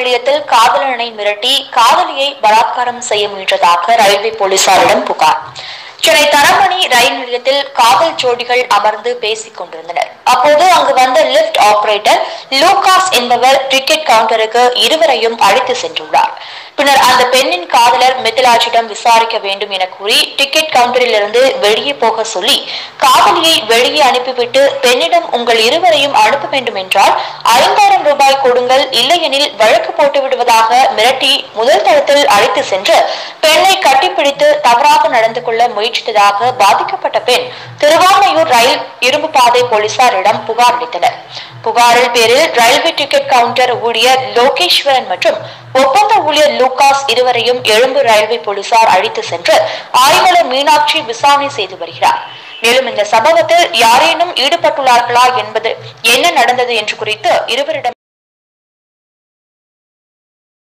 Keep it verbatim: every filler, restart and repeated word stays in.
நிலையத்தில் காதலனை மிரட்டி காதலியை பலாத்காரம் செய்ய முயன்றதாக ரயில்வே போலீசாரிடம் புகார். சென்னை தரமணி ரயில் நிலையத்தில் காதல் ஜோடிகள் அமர்ந்து பேசிக் கொண்டிருந்தனர். அப்போது அங்கு வந்த லிப்ட் ஆபரேட்டர் லூகாஸ் என்பவர் டிக்கெட் கவுண்டருக்கு இருவரையும் அழைத்து சென்றுள்ளார். பின்னர் அந்த பெண்ணின் காதலர் மிதிலாஜிடம் விசாரிக்க வேண்டும் என கூறி டிக்கெட் கவுண்டரில் இருந்து வெளியே போக சொல்லி காதலியை வெளியே அனுப்பிவிட்டு பெண்ணிடம் உங்கள் இருவரையும் அனுப்ப வேண்டும் என்றால் ஐந்தாயிரம் ரூபாய் கொடுங்கள், இல்லையெனில் வழக்கு போட்டு விடுவதாக மிரட்டி முதல் தளத்தில் அழைத்து சென்று பெண்ணை கட்டிப்பிடித்து தவறாக நடந்து கொள்ள முயற்சித்ததாக பாதிக்கப்பட்ட பெண் திருவான்மையூர் ரயில் இரும்பு பாதை போலீசாரிடம் புகார் அளித்தனர். புகாரில் பேரில் ரயில்வே டிக்கெட் கவுண்டர் ஊழியர் லோகேஸ்வரன் மற்றும் ஒப்பந்த ஊழியர் லூகாஸ் இருவரையும் எழும்பூர் ரயில்வே போலீசார் அழைத்து சென்று ஆய்வாளர் மீனாட்சி விசாரணை செய்து வருகிறார். மேலும் இந்த சம்பவத்தில் யாரேனும் ஈடுபட்டுள்ளார்களா என்பது என்ன நடந்தது என்று குறித்து இருவரிடம்